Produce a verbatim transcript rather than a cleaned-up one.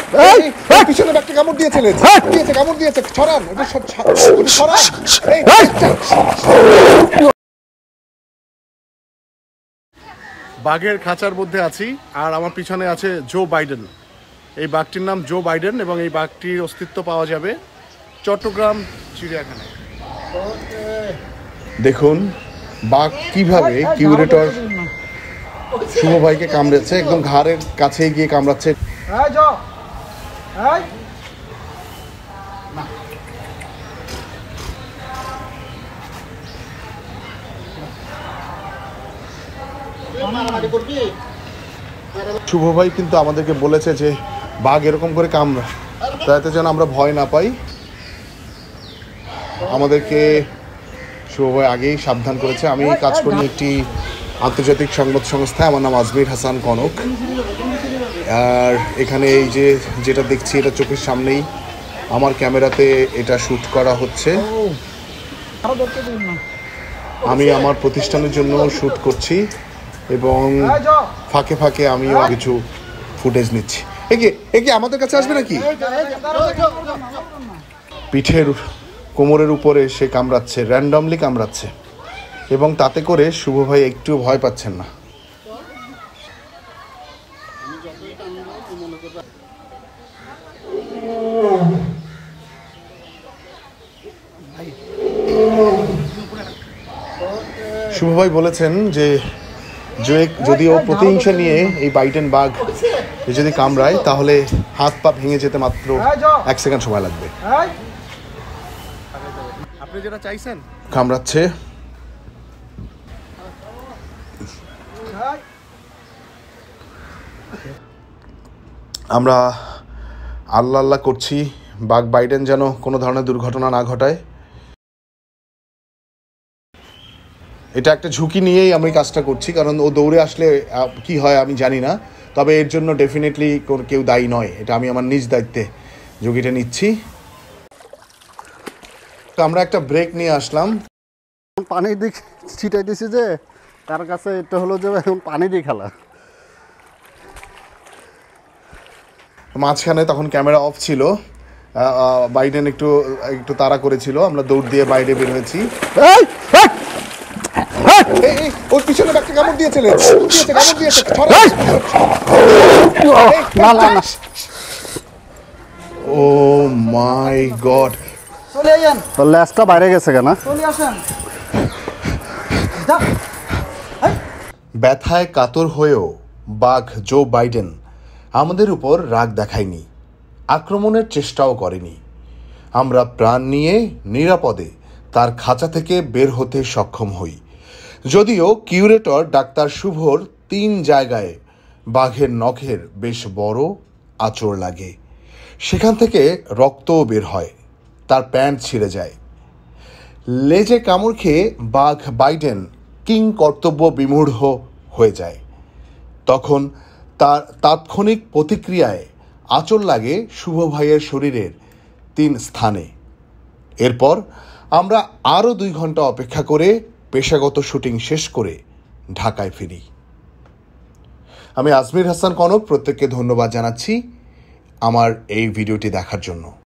পিছনে একটা কামড় দিয়েছে, দিয়েছে কামড় দিয়েছে, ছড়ান ওটা ছড়ান। বাঘের খাঁচার মধ্যে আছি আর আমার পিছনে আছে জো বাইডেন। এই বাঘটির নাম জো বাইডেন এবং এই বাঘটির অস্তিত্ব পাওয়া যাবে চট্টগ্রাম চিড়িয়াখানায়। দেখুন বাঘ কিভাবে কিউরেটর শুভ ভাইকে কামড়েছে, একদম ঘাড়ের কাছে গিয়ে কামড়াচ্ছে। শুভ ভাই কিন্তু আমাদেরকে বলেছে যে বাঘ এরকম করে কামড়া, তাতে যেন আমরা ভয় না পাই। আমাদেরকে শুভ ভাই আগেই সাবধান করেছে। আমি কাজ করি একটি আন্তর্জাতিক সংবাদ সংস্থায়, আমার নাম আজমির হাসান কনক। আর এখানে এই যে যেটা দেখছি এটা চোখের সামনেই আমার ক্যামেরাতে এটা শ্যুট করা হচ্ছে। আমি আমার প্রতিষ্ঠানের জন্য শ্যুট করছি এবং ফাঁকে ফাঁকে আমিও কিছু ফুটেজ নিচ্ছি। একে একে আমাদের কাছে আসবে নাকি? পিঠের কোমরের উপরে সে কামড়াচ্ছে, র্যান্ডমলি কামড়াচ্ছে এবং তাতে করে শুভ ভাই একটু ভয় পাচ্ছেন না। শুভ ভাই বলেছেন যে যদি ও প্রতিহিংসা নিয়ে এই বাইডেন বাঘ যদি কামড়ায় তাহলে হাত পা ভেঙে যেতে মাত্র এক সেকেন্ড সময় লাগবে। আপনি যেটা চাইছেন কামড়াচ্ছে। আমরা আল্লাহ আল্লাহ করছি বাঘ বাইডেন যেন কোনো ধরনের দুর্ঘটনা না ঘটায়। এটা একটা ঝুঁকি নিয়েই আমি কাজটা করছি, কারণ ও দৌড়ে আসলে কি হয় আমি জানি না, তবে এর জন্য ডেফিনেটলি কেউ দায়ী নয়। এটা আমি আমার নিজ দায়িত্বে ঝুঁকিটা নিচ্ছি। আমরা একটা ব্রেক নিয়ে আসলাম। পানি দিক ছিটাই দিছি যে তার কাছে এটা হলো যে এখন পানি দিয়ে খেলা। মাঝখানে তখন ক্যামেরা অফ ছিল, বাইডেন একটু একটু তাড়া করেছিল, আমরা দৌড় দিয়ে বাইরে বের হয়েছি। ওর পিছনে একটা কামড় দিয়েছে, দিয়েছে কামড় দিয়েছে, ও মাই গড। চলে যান, তোর লেজটা বাইরে গেছে কেন? চলে আসেন। ব্যথায় কাতর হয়েও বাঘ জো বাইডেন আমাদের উপর রাগ দেখায়নি, আক্রমণের চেষ্টাও করেনি। আমরা প্রাণ নিয়ে নিরাপদে তার খাঁচা থেকে বের হতে সক্ষম হই। যদিও কিউরেটর ডাক্তার শুভর তিন জায়গায় বাঘের নখের বেশ বড় আঁচড় লাগে, সেখান থেকে রক্তও বের হয়, তার প্যান্ট ছিঁড়ে যায়। লেজে কামড় খেয়ে বাঘ বাইডেন কিং কর্তব্য বিমূঢ় হয়ে যায়। তখন তার তাৎক্ষণিক প্রতিক্রিয়ায় আঁচড় লাগে শুভ ভাইয়ের শরীরের তিন স্থানে। এরপর আমরা আরও দুই ঘন্টা অপেক্ষা করে পেশাগত শুটিং শেষ করে ঢাকায় ফিরি। আমি আজমির হাসান কনক প্রত্যেককে ধন্যবাদ জানাচ্ছি আমার এই ভিডিওটি দেখার জন্য।